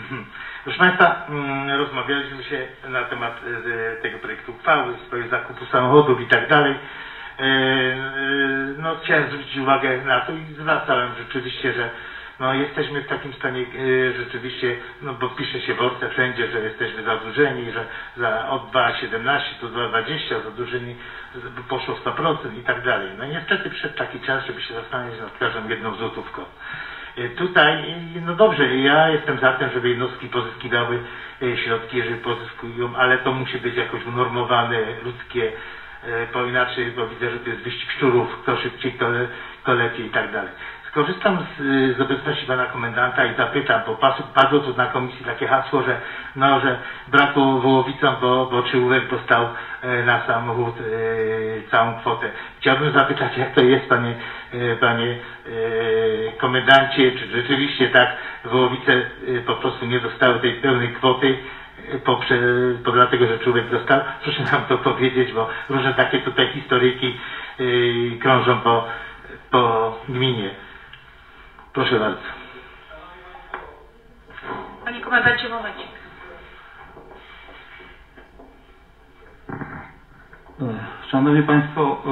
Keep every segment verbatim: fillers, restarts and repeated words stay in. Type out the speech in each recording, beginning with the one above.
Proszę Państwa, rozmawialiśmy się na temat tego projektu uchwały, w sprawie zakupu samochodów i tak dalej. No, chciałem zwrócić uwagę na to i zwracałem rzeczywiście, że no, jesteśmy w takim stanie rzeczywiście, no bo pisze się w Orce wszędzie, że jesteśmy zadłużeni, że za od dwa przecinek siedemnaście do dwa przecinek dwadzieścia zadłużeni poszło sto procent i tak dalej. No niestety przyszedł taki czas, żeby się zastanowić nad każdą jedną złotówką. Tutaj, no dobrze, ja jestem za tym, żeby jednostki pozyskiwały środki, jeżeli pozyskują, ale to musi być jakoś unormowane, ludzkie, bo inaczej, bo widzę, że to jest wyścig szczurów, kto szybciej, kto, le, kto lepiej i tak dalej. Skorzystam z, z obecności pana komendanta i zapytam, bo padło tu na komisji takie hasło, że no, że brakło Wołowicom, bo, bo Czyłówek dostał e, na samochód e, całą kwotę. Chciałbym zapytać, jak to jest, panie, e, panie e, komendancie, czy rzeczywiście tak Wołowice e, po prostu nie dostały tej pełnej kwoty, Poprze, bo dlatego, że człowiek dostał. Proszę nam to powiedzieć, bo różne takie tutaj historyjki yy, krążą po, po gminie. Proszę bardzo. Panie komendancie, momencik. Szanowni Państwo,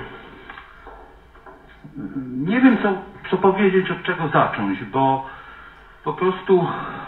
nie wiem co, co powiedzieć, od czego zacząć, bo po prostu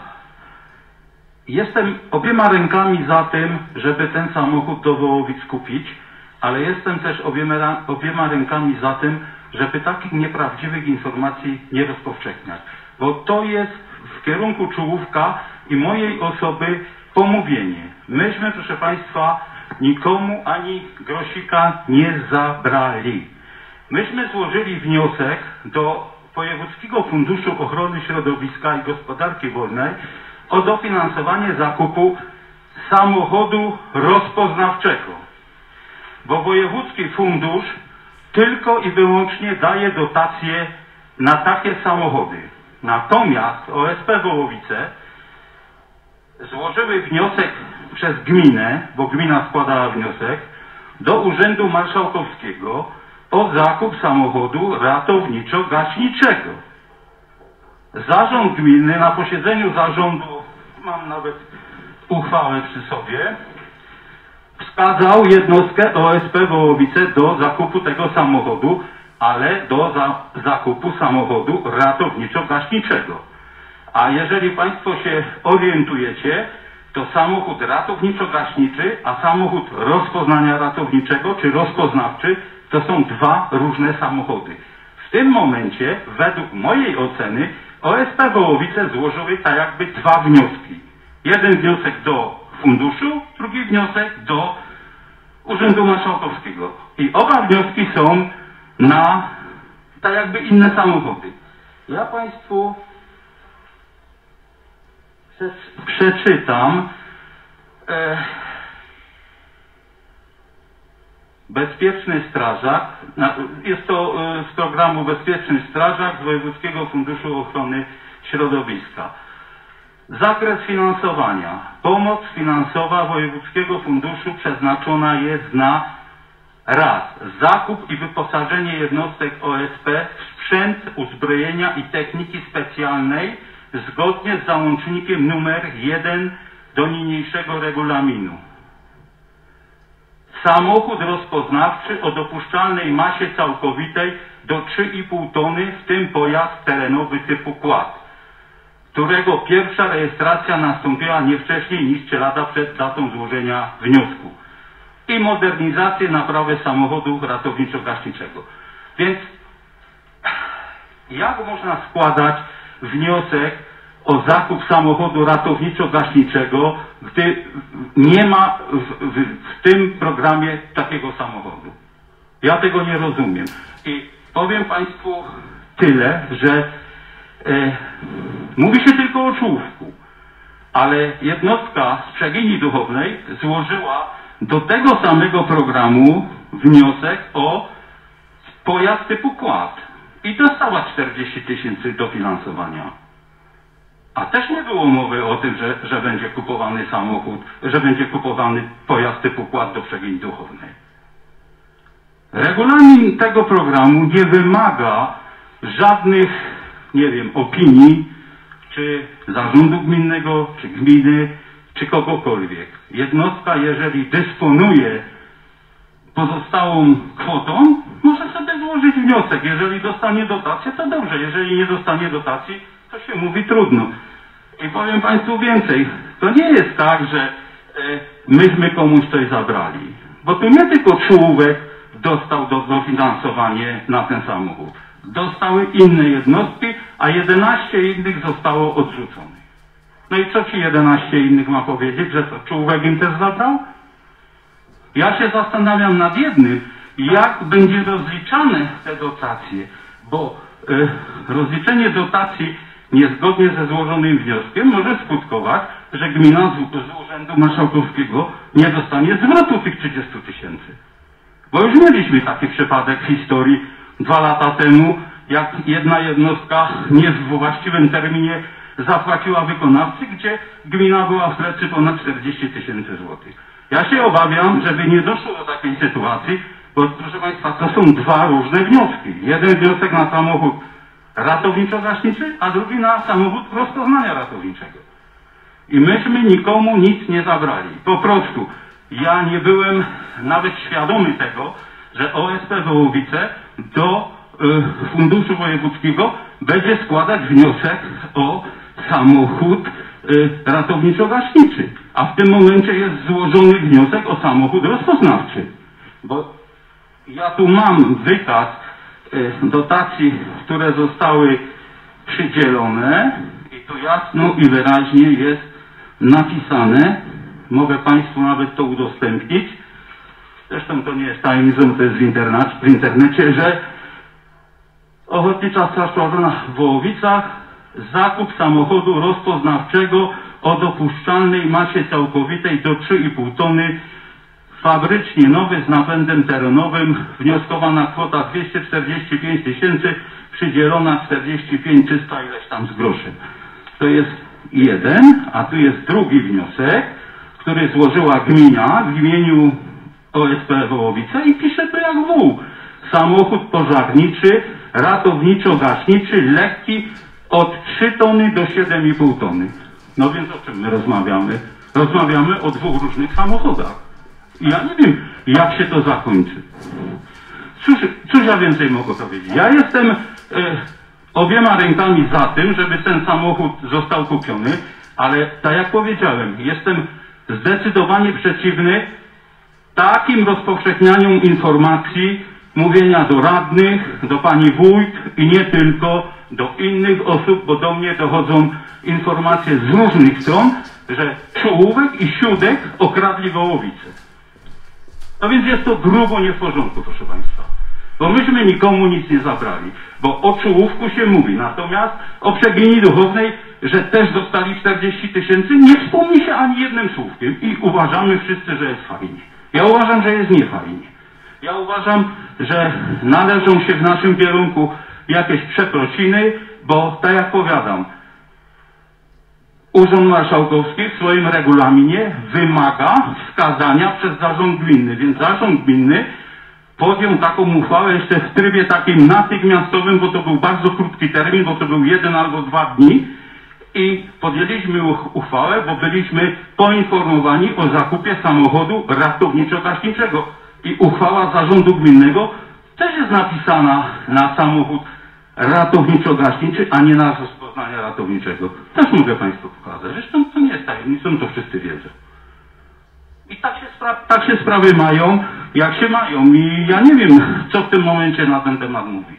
jestem obiema rękami za tym, żeby ten samochód do Wołowic kupić, ale jestem też obiema, obiema rękami za tym, żeby takich nieprawdziwych informacji nie rozpowszechniać. Bo to jest w kierunku Czułówka i mojej osoby pomówienie. Myśmy, proszę Państwa, nikomu ani grosika nie zabrali. Myśmy złożyli wniosek do Wojewódzkiego Funduszu Ochrony Środowiska i Gospodarki Wodnej o dofinansowanie zakupu samochodu rozpoznawczego. Bo Wojewódzki Fundusz tylko i wyłącznie daje dotacje na takie samochody. Natomiast O S P Wołowice złożyły wniosek przez gminę, bo gmina składała wniosek, do Urzędu Marszałkowskiego o zakup samochodu ratowniczo-gaśniczego. Zarząd gminy na posiedzeniu zarządu, mam nawet uchwałę przy sobie, wskazał jednostkę O S P Wołowice do zakupu tego samochodu, ale do za, zakupu samochodu ratowniczo-gaśniczego. A jeżeli Państwo się orientujecie, to samochód ratowniczo-gaśniczy, a samochód rozpoznania ratowniczego czy rozpoznawczy to są dwa różne samochody. W tym momencie, według mojej oceny, O S P Wołowice złożyły tak jakby dwa wnioski. Jeden wniosek do funduszu, drugi wniosek do Urzędu Marszałkowskiego. I oba wnioski są na tak jakby inne samochody. Ja Państwu przeczytam e, Bezpieczny Strażak, jest to z programu Bezpieczny Strażak z Wojewódzkiego Funduszu Ochrony Środowiska. Zakres finansowania. Pomoc finansowa Wojewódzkiego Funduszu przeznaczona jest na raz. Zakup i wyposażenie jednostek O S P w sprzęt, uzbrojenia i techniki specjalnej zgodnie z załącznikiem numer jeden do niniejszego regulaminu. Samochód rozpoznawczy o dopuszczalnej masie całkowitej do trzy i pół tony, w tym pojazd terenowy typu quad, którego pierwsza rejestracja nastąpiła nie wcześniej niż trzy lata przed datą złożenia wniosku. I modernizację, naprawę samochodu ratowniczo-gaśniczego. Więc jak można składać wniosek o zakup samochodu ratowniczo-gaśniczego, gdy nie ma w, w, w tym programie takiego samochodu? Ja tego nie rozumiem. I powiem Państwu tyle, że e, mówi się tylko o Czułówku, ale jednostka z Przegini Duchownej złożyła do tego samego programu wniosek o pojazd typu quad i dostała czterdzieści tysięcy dofinansowania. A też nie było mowy o tym, że, że będzie kupowany samochód, że będzie kupowany pojazd typu quad do Przegini Duchownej. Regulamin tego programu nie wymaga żadnych, nie wiem, opinii czy zarządu gminnego, czy gminy, czy kogokolwiek. Jednostka, jeżeli dysponuje pozostałą kwotą, może sobie złożyć wniosek. Jeżeli dostanie dotację, to dobrze. Jeżeli nie dostanie dotacji, to się mówi trudno. I powiem Państwu więcej. To nie jest tak, że e, myśmy komuś coś zabrali. Bo tu nie tylko Czołówek dostał do, dofinansowanie na ten samochód. Dostały inne jednostki, a jedenaście innych zostało odrzuconych. No i co ci jedenaście innych ma powiedzieć, że to Czołówek im też zabrał? Ja się zastanawiam nad jednym, jak będzie rozliczane te dotacje, bo y, rozliczenie dotacji niezgodnie ze złożonym wnioskiem może skutkować, że gmina z, z Urzędu Marszałkowskiego nie dostanie zwrotu tych trzydziestu tysięcy. Bo już mieliśmy taki przypadek w historii dwa lata temu, jak jedna jednostka nie w właściwym terminie zapłaciła wykonawcy, gdzie gmina była w plecy ponad czterdzieści tysięcy złotych. Ja się obawiam, żeby nie doszło do takiej sytuacji, bo proszę Państwa, to są dwa różne wnioski. Jeden wniosek na samochód ratowniczo-gaśniczy, a drugi na samochód rozpoznania ratowniczego. I myśmy nikomu nic nie zabrali. Po prostu ja nie byłem nawet świadomy tego, że O S P Wołowice do y, Funduszu Wojewódzkiego będzie składać wniosek o samochód y, ratowniczo-gaśniczy. A w tym momencie jest złożony wniosek o samochód rozpoznawczy. Bo ja tu mam wykaz y, dotacji, które zostały przydzielone i tu jasno i wyraźnie jest napisane, mogę Państwu nawet to udostępnić, zresztą to nie jest tajemnicą, to jest w, internet, w internecie, że Ochotnicza Straż Pożarna w Wołowicach zakup samochodu rozpoznawczego o dopuszczalnej masie całkowitej do trzy i pół tony, fabrycznie nowy z napędem terenowym, wnioskowana kwota dwieście czterdzieści pięć tysięcy, przydzielona czterdzieści pięć trzysta ileś tam z groszem. To jest jeden, a tu jest drugi wniosek, który złożyła gmina w imieniu O S P Wołowice i pisze to jak wół. Samochód pożarniczy, ratowniczo-gaśniczy, lekki od trzy tony do siedem i pół tony. No więc o czym my rozmawiamy? Rozmawiamy o dwóch różnych samochodach. I ja nie wiem, jak się to zakończy. Cóż, cóż ja więcej mogę powiedzieć? Ja jestem e, obiema rękami za tym, żeby ten samochód został kupiony, ale tak jak powiedziałem, jestem zdecydowanie przeciwny takim rozpowszechnianiu informacji, mówienia do radnych, do pani wójt i nie tylko, do innych osób, bo do mnie dochodzą informacje z różnych stron, że Czołówek i Siódek okradli Wołowice. No więc jest to grubo nie w porządku, proszę Państwa. Bo myśmy nikomu nic nie zabrali. Bo o Czołówku się mówi, natomiast o Przegini Duchownej, że też dostali czterdzieści tysięcy, nie wspomni się ani jednym słówkiem i uważamy wszyscy, że jest fajnie. Ja uważam, że jest niefajnie. Ja uważam, że należą się w naszym kierunku jakieś przeprosiny, bo tak jak powiadam, Urząd Marszałkowski w swoim regulaminie wymaga wskazania przez zarząd gminny, więc zarząd gminny podjął taką uchwałę jeszcze w trybie takim natychmiastowym, bo to był bardzo krótki termin, bo to był jeden albo dwa dni i podjęliśmy uchwałę, bo byliśmy poinformowani o zakupie samochodu ratowniczo-gaśniczego i uchwała zarządu gminnego też jest napisana na samochód ratowniczo-gaśniczy, a nie na rozpoznania ratowniczego. Też mogę Państwu pokazać. Zresztą to nie jest tajemnicą, to wszyscy wiedzą. I tak się, tak się sprawy mają, jak się mają. I ja nie wiem, co w tym momencie na ten temat mówić.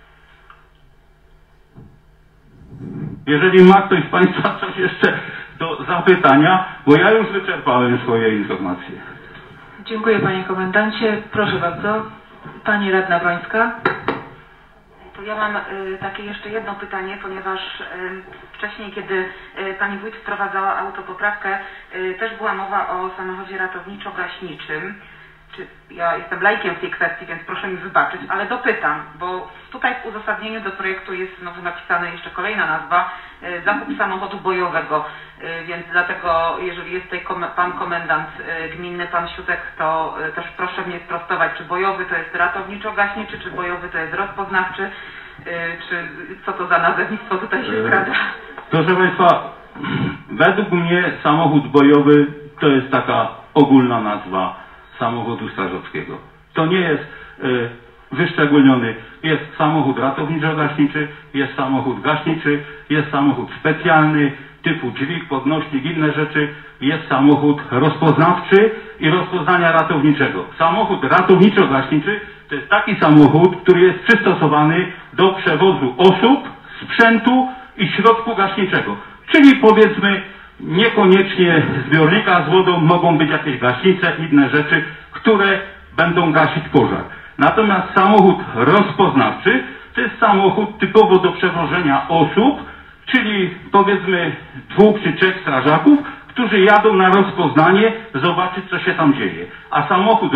Jeżeli ma ktoś z Państwa coś jeszcze do zapytania, bo ja już wyczerpałem swoje informacje. Dziękuję Panie Komendancie. Proszę bardzo. Pani Radna Brońska. To ja mam y, takie jeszcze jedno pytanie, ponieważ y, wcześniej, kiedy y, Pani Wójt wprowadzała autopoprawkę, y, też była mowa o samochodzie ratowniczo-gaśniczym. Czy ja jestem laikiem w tej kwestii, więc proszę mi wybaczyć, ale dopytam, bo tutaj w uzasadnieniu do projektu jest znowu napisana jeszcze kolejna nazwa, y, zakup samochodu bojowego, y, więc dlatego, jeżeli jest tutaj kom Pan Komendant y, Gminny, Pan Siódek, to y, też proszę mnie sprostować, czy bojowy to jest ratowniczo-gaśniczy, czy bojowy to jest rozpoznawczy, y, czy co to za nazewnictwo tutaj się skradza? Proszę Państwa, według mnie samochód bojowy to jest taka ogólna nazwa samochodu strażackiego. To nie jest y, wyszczególniony. Jest samochód ratowniczo-gaśniczy, jest samochód gaśniczy, jest samochód specjalny typu dźwig, podnośnik, inne rzeczy, jest samochód rozpoznawczy i rozpoznania ratowniczego. Samochód ratowniczo-gaśniczy to jest taki samochód, który jest przystosowany do przewozu osób, sprzętu i środku gaśniczego. Czyli powiedzmy niekoniecznie zbiornika z wodą, mogą być jakieś gaśnice, inne rzeczy, które będą gasić pożar. Natomiast samochód rozpoznawczy to jest samochód typowo do przewożenia osób, czyli powiedzmy dwóch czy trzech strażaków, którzy jadą na rozpoznanie zobaczyć, co się tam dzieje. A samochód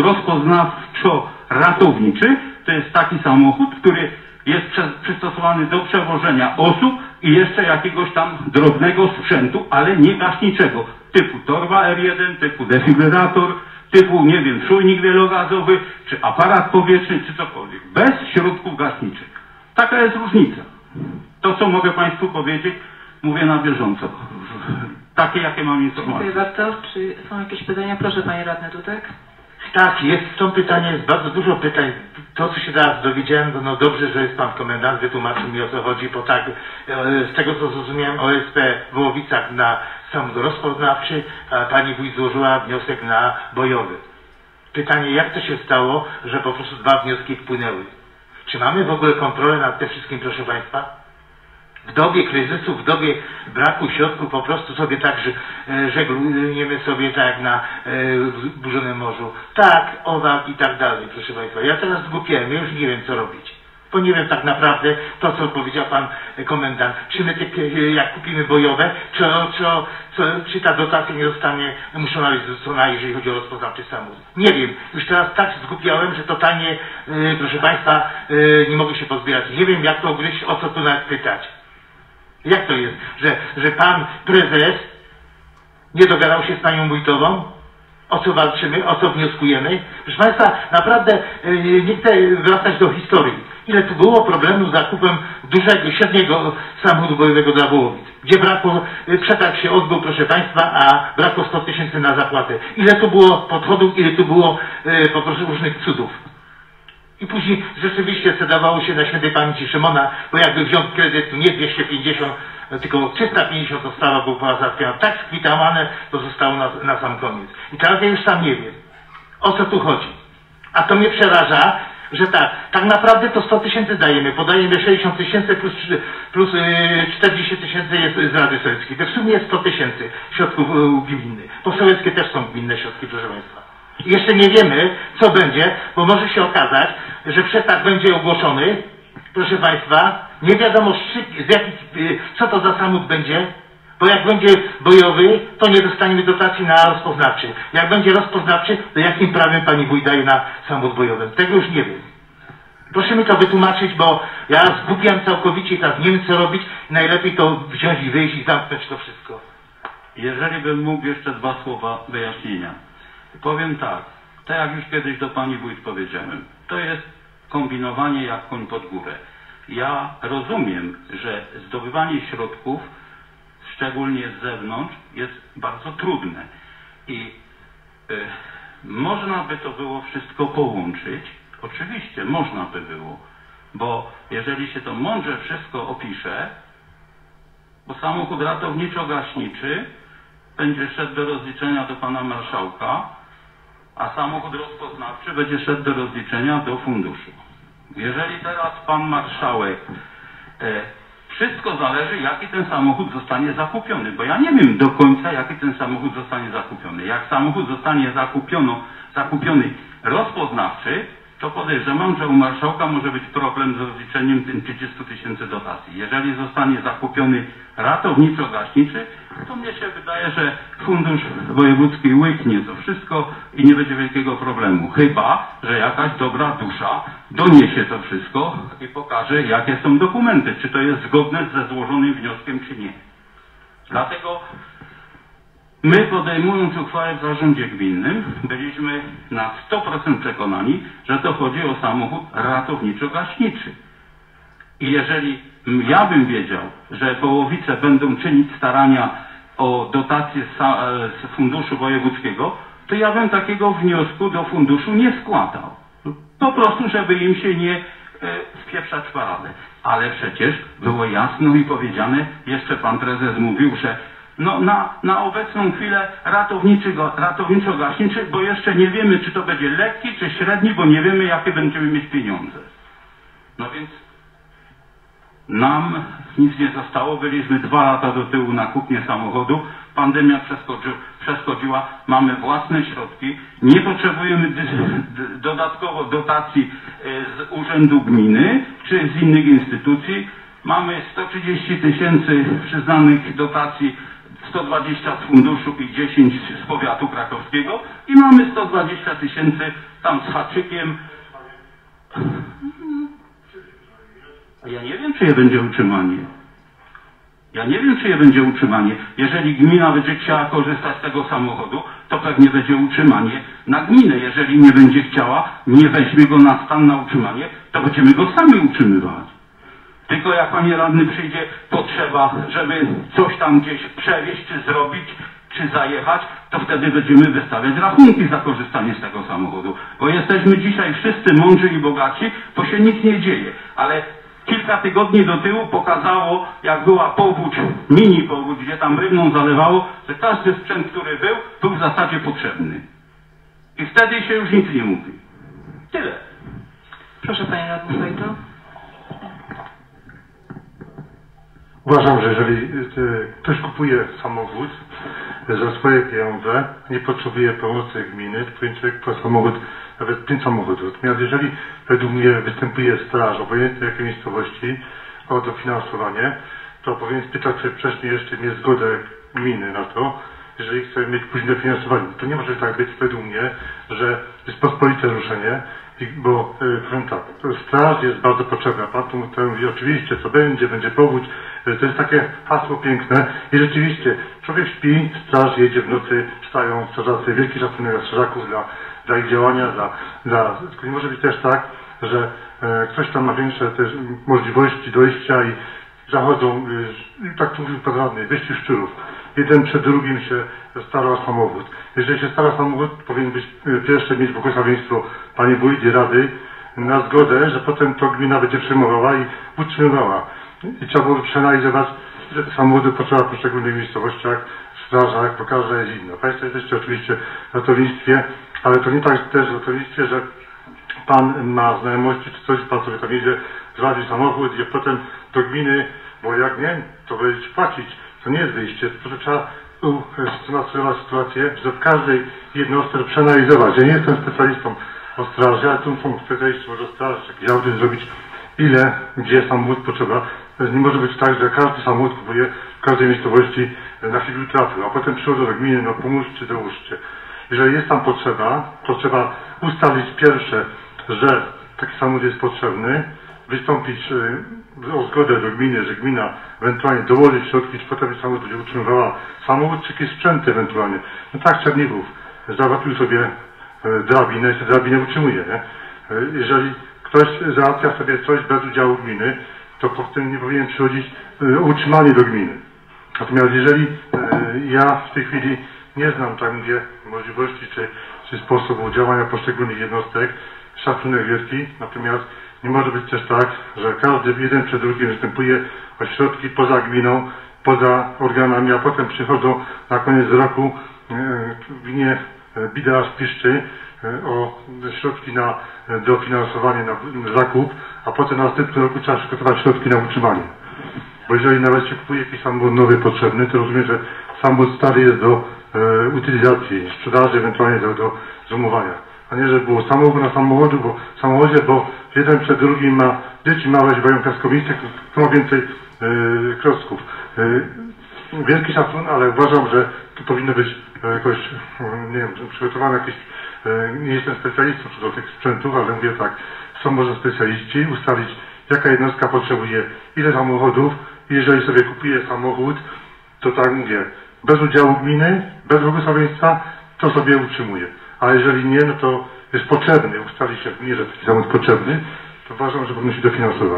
rozpoznawczo-ratowniczy to jest taki samochód, który jest przystosowany do przewożenia osób i jeszcze jakiegoś tam drobnego sprzętu, ale nie gaśniczego, typu torba R jeden, typu defibrylator, typu, nie wiem, czujnik wielogazowy, czy aparat powietrzny, czy cokolwiek, bez środków gaśniczych. Taka jest różnica. To, co mogę Państwu powiedzieć, mówię na bieżąco. Takie, jakie mam informacje. Dziękuję bardzo. Czy są jakieś pytania? Proszę Panie Radny Dudek. Tak, jest, są pytania, jest bardzo dużo pytań. To, co się teraz dowiedziałem, to no dobrze, że jest Pan Komendant, wytłumaczył mi, o co chodzi, bo tak, z tego, co zrozumiałem, O S P w Wołowicach na samochód rozpoznawczy, a Pani Wójt złożyła wniosek na bojowy. Pytanie, jak to się stało, że po prostu dwa wnioski wpłynęły? Czy mamy w ogóle kontrolę nad tym wszystkim, proszę Państwa? W dobie kryzysu, w dobie braku środków po prostu sobie tak żeglujemy sobie tak jak na e, burzonym morzu. Tak, owak i tak dalej, proszę Państwa. Ja teraz zgłupiałem, ja już nie wiem, co robić. Bo nie wiem tak naprawdę to, co powiedział Pan Komendant. Czy my te, jak kupimy bojowe, czy, czy, czy, czy ta dotacja nie zostanie muszona być zwrócona, jeżeli chodzi o rozpoznawczy samochód. Nie wiem. Już teraz tak zgłupiałem, że totalnie, e, proszę Państwa, e, nie mogę się pozbierać. Nie wiem, jak to ugryźć, o co tu nawet pytać. Jak to jest, że, że Pan Prezes nie dogadał się z Panią Wójtową? O co walczymy? O co wnioskujemy? Proszę Państwa, naprawdę yy, nie chcę wracać do historii. Ile tu było problemu z zakupem dużego, średniego samochodu bojowego dla Wołowic, gdzie brakło, yy, przetarg się odbył, proszę Państwa, a brakło sto tysięcy na zapłatę. Ile tu było podchodów, ile tu było yy, po prostu różnych cudów. I później rzeczywiście zdawało się na świętej pamięci Szymona, bo jakby wziął kredyt, nie dwieście pięćdziesiąt, tylko trzysta pięćdziesiąt, to sprawa była załatwiona. Tak skwitowane, to zostało na, na sam koniec. I teraz ja już sam nie wiem, o co tu chodzi. A to mnie przeraża, że tak, tak naprawdę to sto tysięcy dajemy, podajemy sześćdziesiąt tysięcy plus, plus yy, czterdzieści tysięcy jest z Rady Sowieckiej. To w sumie jest sto tysięcy środków yy, gminnych. Po sowieckie też są gminne środki, proszę Państwa. I jeszcze nie wiemy, co będzie, bo może się okazać, że przetarg będzie ogłoszony, proszę Państwa, nie wiadomo z jakich, co to za samochód będzie, bo jak będzie bojowy, to nie dostaniemy dotacji na rozpoznawczy. Jak będzie rozpoznawczy, to jakim prawem Pani Wójt daje na samochód bojowy? Tego już nie wiem. Proszę mi to wytłumaczyć, bo ja zgubiam całkowicie i teraz nie wiem, co robić. Najlepiej to wziąć i wyjść i zamknąć to wszystko. Jeżeli bym mógł jeszcze dwa słowa wyjaśnienia. Powiem tak, tak jak już kiedyś do Pani Wójt powiedziałem, to jest kombinowanie jak koń pod górę. Ja rozumiem, że zdobywanie środków, szczególnie z zewnątrz, jest bardzo trudne i y, można by to było wszystko połączyć, oczywiście można by było, bo jeżeli się to mądrze wszystko opisze, bo samochód ratowniczo-gaśniczy będzie szedł do rozliczenia do Pana Marszałka, a samochód rozpoznawczy będzie szedł do rozliczenia do funduszu. Jeżeli teraz Pan Marszałek, e, wszystko zależy, jaki ten samochód zostanie zakupiony, bo ja nie wiem do końca, jaki ten samochód zostanie zakupiony. Jak samochód zostanie zakupiono, zakupiony rozpoznawczy, to podejrzewam, że u Marszałka może być problem z rozliczeniem tym trzydziestu tysięcy dotacji. Jeżeli zostanie zakupiony ratowniczo-gaśniczy, to mnie się wydaje, że Fundusz Wojewódzki łyknie to wszystko i nie będzie wielkiego problemu. Chyba że jakaś dobra dusza doniesie to wszystko i pokaże, jakie są dokumenty, czy to jest zgodne ze złożonym wnioskiem, czy nie. Dlatego my, podejmując uchwałę w zarządzie gminnym, byliśmy na sto procent przekonani, że to chodzi o samochód ratowniczo-gaśniczy. I jeżeli ja bym wiedział, że Połowice będą czynić starania o dotację z, z funduszu wojewódzkiego, to ja bym takiego wniosku do funduszu nie składał. Po prostu, żeby im się nie e, spieprzać w paradę. Ale przecież było jasno i powiedziane, jeszcze pan prezes mówił, że no na, na obecną chwilę ratowniczo-gaśniczy, bo jeszcze nie wiemy, czy to będzie lekki, czy średni, bo nie wiemy, jakie będziemy mieć pieniądze. No więc nam nic nie zostało, byliśmy dwa lata do tyłu na kupnie samochodu, pandemia przeskoczy, przeskoczyła, mamy własne środki, nie potrzebujemy dodatkowo dotacji z urzędu gminy czy z innych instytucji, mamy sto trzydzieści tysięcy przyznanych dotacji, sto dwadzieścia z funduszu i dziesięć z powiatu krakowskiego i mamy sto dwadzieścia tysięcy tam z haczykiem. A ja nie wiem, czyje będzie utrzymanie. Ja nie wiem, czyje będzie utrzymanie. Jeżeli gmina będzie chciała korzystać z tego samochodu, to pewnie będzie utrzymanie na gminę. Jeżeli nie będzie chciała, nie weźmie go na stan na utrzymanie, to będziemy go sami utrzymywać. Tylko jak panie radny przyjdzie potrzeba, żeby coś tam gdzieś przewieźć, czy zrobić, czy zajechać, to wtedy będziemy wystawiać rachunki za korzystanie z tego samochodu. Bo jesteśmy dzisiaj wszyscy mądrzy i bogaci, to się nic nie dzieje. Ale kilka tygodni do tyłu pokazało, jak była powódź, mini powódź, gdzie tam rybną zalewało, że każdy sprzęt, który był, był w zasadzie potrzebny. I wtedy się już nic nie mówi. Tyle. Proszę panie radny Sojto. Uważam, że jeżeli ktoś kupuje samochód za swoje pieniądze, nie potrzebuje pomocy gminy, to powinien człowiek po samochód, nawet pięć samochodów. Natomiast jeżeli według mnie występuje straż, obojętnie jakiej miejscowości, o dofinansowanie, to powinien spytać się wcześniej jeszcze mieć zgodę gminy na to, jeżeli chce mieć później dofinansowanie. To nie może tak być według mnie, że jest pospolite ruszenie, bo powiem tak, straż jest bardzo potrzebna. Pan tu mówi oczywiście, co będzie, będzie powódź. To jest takie hasło piękne i rzeczywiście człowiek śpi, straż jedzie w nocy, wstają strażacy, wielki szacunek dla strażaków, dla, dla ich działania, dla, dla... Tylko nie może być też tak, że e, ktoś tam ma większe też możliwości dojścia i zachodzą, e, tak tu mówił pan radny, wyścig szczurów. Jeden przed drugim się stara o samochód. Jeżeli się stara samochód, powinien być e, pierwsze mieć błogosławieństwo panie wójt i rady na zgodę, że potem to gmina będzie przyjmowała i utrzymywała. I trzeba było przeanalizować, ile samochody potrzeba w poszczególnych miejscowościach, w strażach, bo każda jest inna. Państwo jesteście oczywiście w ratownictwie, ale to nie tak też w ratownictwie, że pan ma znajomości czy coś, pan sobie tam jedzie, zważy samochód i potem do gminy, bo jak nie, to będziecie płacić. To nie jest wyjście, po prostu trzeba usytuować sytuację, że w każdej jednostce przeanalizować. Ja nie jestem specjalistą o straży, ale tu są specjaliści może straży, jakiś audyt zrobić, ile, gdzie samochód potrzeba. Nie może być tak, że każdy samochód kupuje w każdej miejscowości na chwilę trafił, a potem przychodzą do gminy, no pomóżcie, dołóżcie. Jeżeli jest tam potrzeba, to trzeba ustalić pierwsze, że taki samochód jest potrzebny, wystąpić o zgodę do gminy, że gmina ewentualnie dołoży środki, czy potem samochód będzie utrzymywała samochód, czy jakieś sprzęty ewentualnie. No tak Czernichów załatwił sobie drabinę i tę drabinę utrzymuje, nie? Jeżeli ktoś załatwia sobie coś bez udziału gminy, to po tym nie powinien przychodzić o utrzymanie do gminy. Natomiast jeżeli ja w tej chwili nie znam, tak mówię, możliwości czy, czy sposobu działania poszczególnych jednostek, szacunek wielki, natomiast nie może być też tak, że każdy jeden przed drugim występuje o środki poza gminą, poza organami, a potem przychodzą na koniec roku w gminie bida aż piszczy o środki na dofinansowanie, na zakup, a potem na następnym roku trzeba przygotować środki na utrzymanie. Bo jeżeli nawet się kupuje jakiś samochód nowy potrzebny, to rozumiem, że samochód stary jest do e, utylizacji, sprzedaży, ewentualnie do, do zoomowania. A nie, że było samochód na samochodu, bo w samochodzie, bo jeden przed drugim ma dzieci małe, mają piaskownice, kto ma więcej e, klocków. E, wielki szacun, ale uważam, że to powinno być jakoś, nie wiem, przygotowane jakieś, nie jestem specjalistą co do tych sprzętów, ale mówię tak, są może specjaliści, ustalić jaka jednostka potrzebuje ile samochodów i jeżeli sobie kupuje samochód, to tak mówię, bez udziału gminy, bez błogosławieństwa, to sobie utrzymuje. A jeżeli nie, no to jest potrzebny, ustali się w gminie, że taki samochód potrzebny, to uważam, że powinno się dofinansować.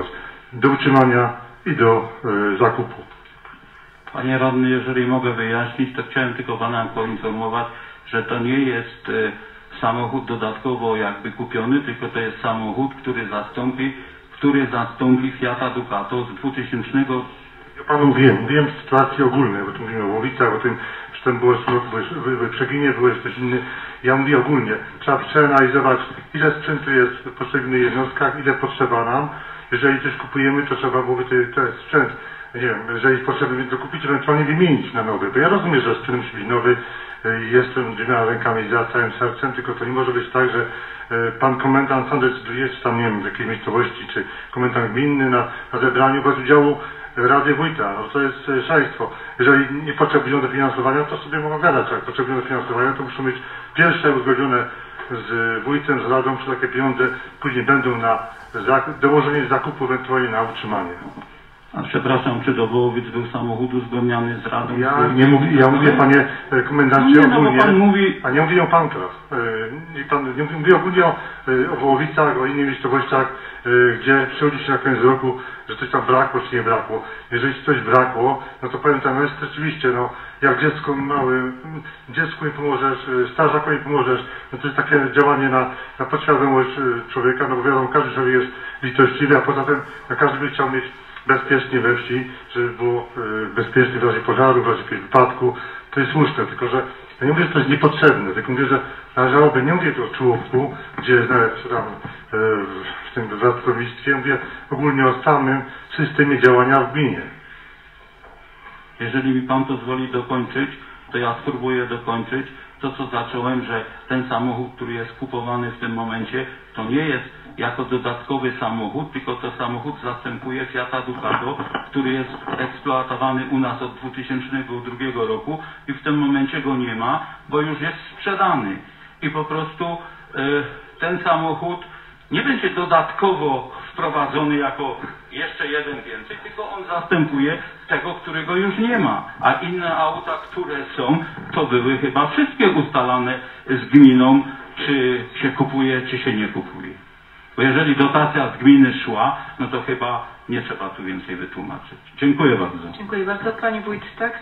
do utrzymania i do y, zakupu. Panie radny, jeżeli mogę wyjaśnić, to chciałem tylko pana poinformować, że to nie jest y, samochód dodatkowo jakby kupiony, tylko to jest samochód, który zastąpi, który zastąpi Fiata Ducato z dwutysięcznego. Ja panu mówiłem, mówiłem w sytuacji ogólnej, bo tu mówimy o Łowicach, o tym, że tam było w Przeginie, było coś inny. Ja mówię ogólnie, trzeba przeanalizować, ile sprzętu jest w poszczególnych jednostkach, ile potrzeba nam. Jeżeli coś kupujemy, to trzeba byłoby ten sprzęt, nie wiem, jeżeli potrzebujemy to kupić, ewentualnie wymienić na nowy. Bo ja rozumiem, że sprzęt musi być nowy, jestem dwiema rękami za całym sercem, tylko to nie może być tak, że pan komendant sam decyduje, czy tam, nie wiem, w jakiej miejscowości, czy komendant gminny na, na zebraniu bez udziału Rady Wójta. No to jest szaleństwo. Jeżeli nie potrzebują dofinansowania, to sobie mogą gadać. Jak potrzebują dofinansowania, to muszą mieć pierwsze uzgodnione z wójtem, z radą, czy takie pieniądze później będą na dołożenie zakupu, ewentualnie na utrzymanie. A przepraszam, czy do Wołowic był samochód uzgodniony z radą? Ja nie mówię, ja mówię panie komendancie no nie, ogólnie, no pan mówi... a nie mówię o pan teraz. Nie, pan, nie mówię ogólnie o, o Wołowicach, o innych miejscowościach, gdzie przychodzi się na koniec roku, że coś tam brakło, czy nie brakło. Jeżeli coś brakło, no to powiem tam, no jest rzeczywiście, no jak dziecko małe, dziecku nie pomożesz, strażakowi nie pomożesz, no to jest takie działanie na, na podświadomość człowieka, no bo wiadomo, każdy człowiek jest litościwy, a poza tym no, każdy by chciał mieć bezpiecznie we wsi, żeby było y, bezpiecznie w razie pożaru, w razie jakiegoś wypadku. To jest słuszne, tylko że ja nie mówię, że to jest niepotrzebne, tylko mówię, że należałoby, nie mówię tu o człowku, gdzie jest nawet tam y, w tym władkowictwie, mówię ogólnie o samym systemie działania w gminie. Jeżeli mi pan pozwoli dokończyć, to ja spróbuję dokończyć to, co zacząłem, że ten samochód, który jest kupowany w tym momencie, to nie jest jako dodatkowy samochód, tylko to samochód zastępuje Fiata Ducato, który jest eksploatowany u nas od dwa tysiące drugiego roku i w tym momencie go nie ma, bo już jest sprzedany. I po prostu y, ten samochód nie będzie dodatkowo wprowadzony jako jeszcze jeden więcej, tylko on zastępuje tego, którego już nie ma. A inne auta, które są, to były chyba wszystkie ustalane z gminą, czy się kupuje, czy się nie kupuje. Bo jeżeli dotacja z gminy szła, no to chyba nie trzeba tu więcej wytłumaczyć. Dziękuję bardzo. Dziękuję bardzo. Pani wójt, tak?